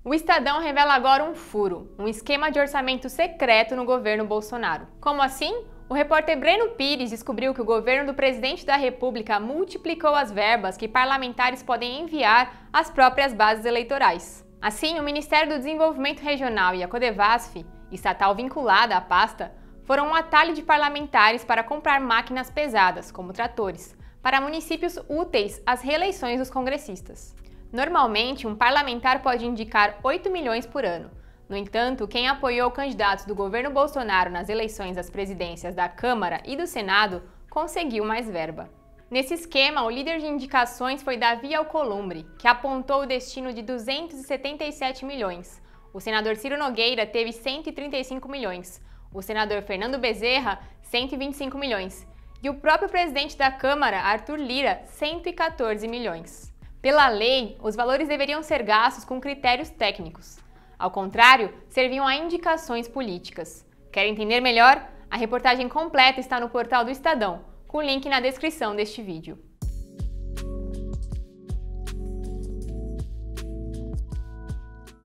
O Estadão revela agora um furo, um esquema de orçamento secreto no governo Bolsonaro. Como assim? O repórter Breno Pires descobriu que o governo do presidente da República multiplicou as verbas que parlamentares podem enviar às próprias bases eleitorais. Assim, o Ministério do Desenvolvimento Regional e a Codevasf, estatal vinculada à pasta, foram um atalho de parlamentares para comprar máquinas pesadas, como tratores, para municípios úteis às reeleições dos congressistas. Normalmente, um parlamentar pode indicar 8 milhões por ano. No entanto, quem apoiou candidatos do governo Bolsonaro nas eleições às presidências da Câmara e do Senado conseguiu mais verba. Nesse esquema, o líder de indicações foi Davi Alcolumbre, que apontou o destino de 277 milhões. O senador Ciro Nogueira teve 135 milhões. O senador Fernando Bezerra, 125 milhões. E o próprio presidente da Câmara, Arthur Lira, 114 milhões. Pela lei, os valores deveriam ser gastos com critérios técnicos. Ao contrário, serviam a indicações políticas. Quer entender melhor? A reportagem completa está no portal do Estadão, com o link na descrição deste vídeo.